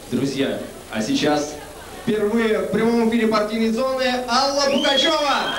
Друзья, а сейчас впервые в прямом эфире партийной зоны Алла Пугачева.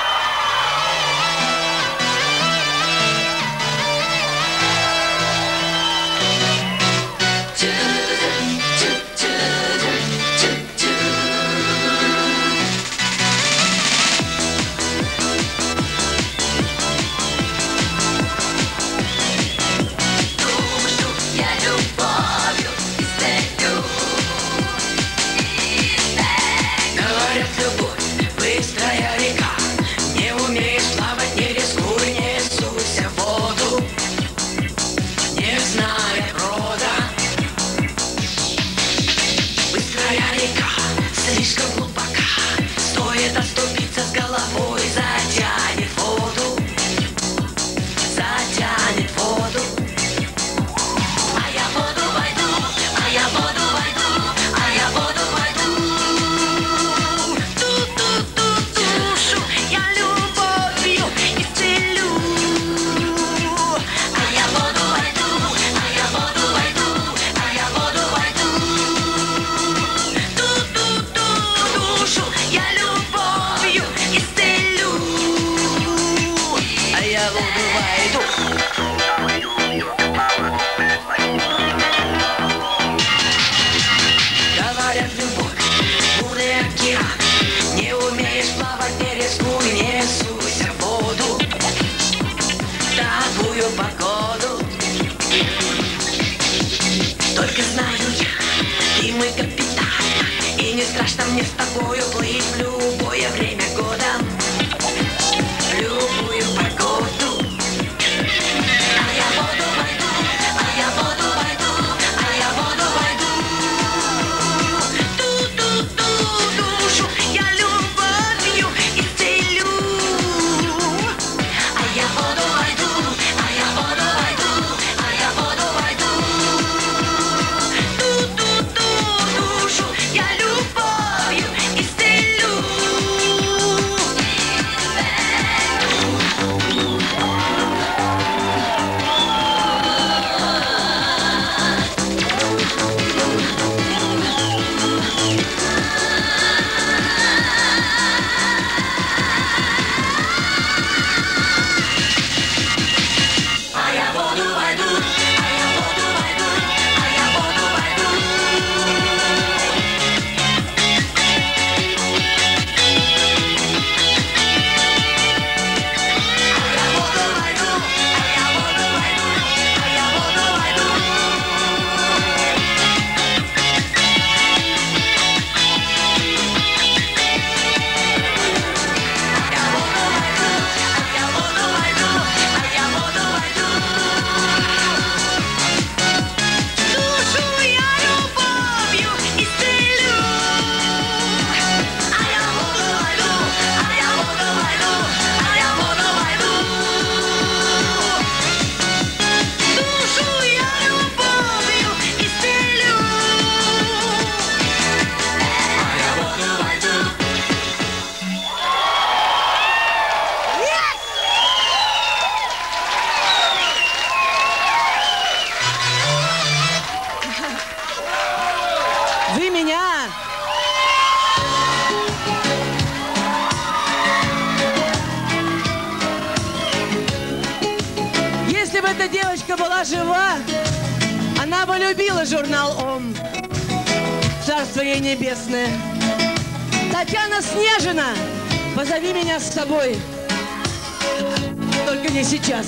Царство ей небесное. Татьяна Снежина, позови меня с собой. Только не сейчас.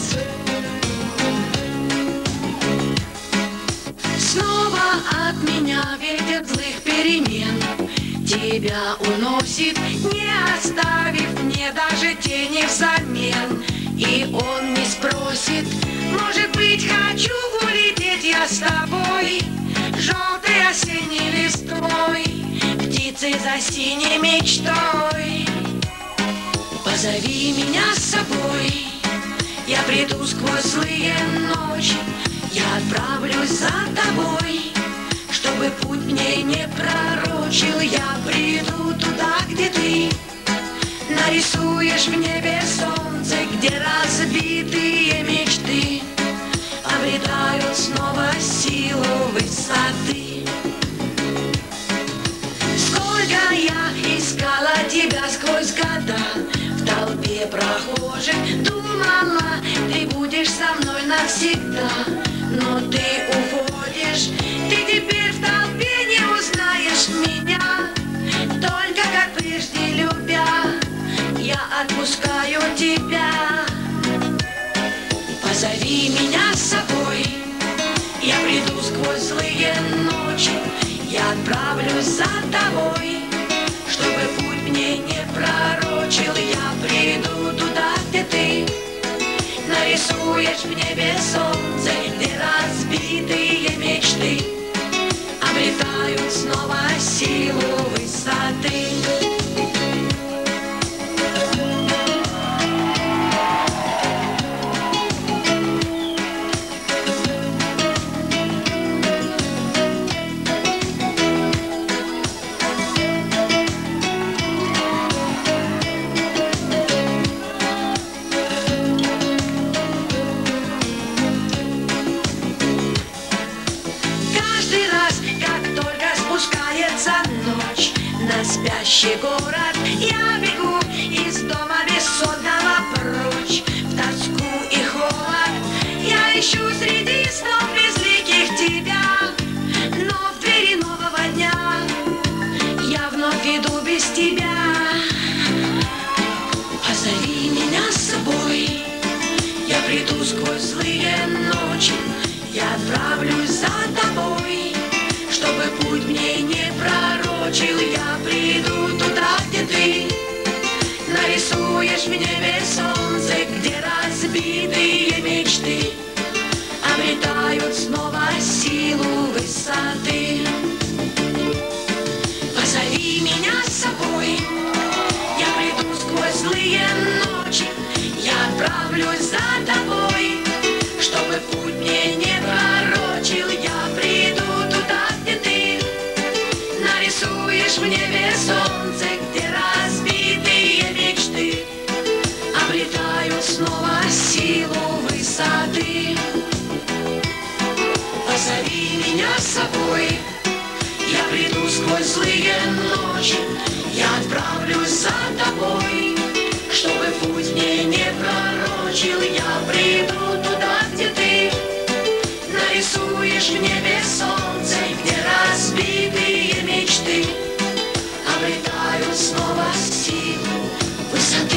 Снова от меня ветер злых перемен тебя уносит, не оставив мне даже тени взамен. И он не спросит, может быть, хочу улететь я с тобой, желтой осенней листвой, птицей за синей мечтой. Позови меня с собой, я приду сквозь злые ночи, я отправлюсь за тобой, чтобы путь мне не пророчил. Я приду туда, где ты нарисуешь в небе солнце, где разбитые мечты обретают снова силу высоты. будешь со мной навсегда. Но ты уходишь, ты теперь в толпе не узнаешь меня. Только как прежде любя, я отпускаю тебя. Позови меня с собой, я приду сквозь злые ночи. Я отправлюсь за тобой, чтобы путь мне не пророчил. Я приду туда, где ты нарисуешь в небе солнце, где разбитые мечты обретают снова силу высоты. Спящий город, я бегу из дома бессонного прочь. В тоску и холод я ищу среди снов безликих тебя. Но в двери нового дня я вновь иду без тебя. Позови меня с собой, я приду сквозь злые ночи. Я отправлюсь за тобой, чтобы путь мне не пророчил. Я приду туда, где ты нарисуешь в небе солнце, где разбитые мечты обретают снова силу высоты. Позови меня с собой, я приду сквозь злые ночи. Я отправлюсь за тобой, чтобы путь мне не пророчил. Я приду туда, где ты нарисуешь в небе солнце, где разбитые мечты обретают снова силу высоты. Позови меня с собой, я приду сквозь злые ночи. Я отправлюсь за тобой, чтобы путь мне не пророчил. Я приду туда, где ты нарисуешь в небе солнце, где разбитые мечты обретают снова силу высоты.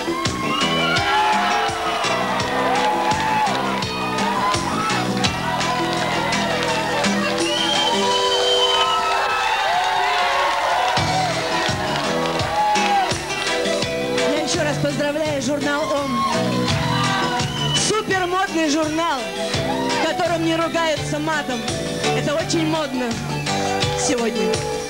Я еще раз поздравляю журнал «Ом». Супер модный журнал, в котором не ругаются матом. Это очень модно сегодня.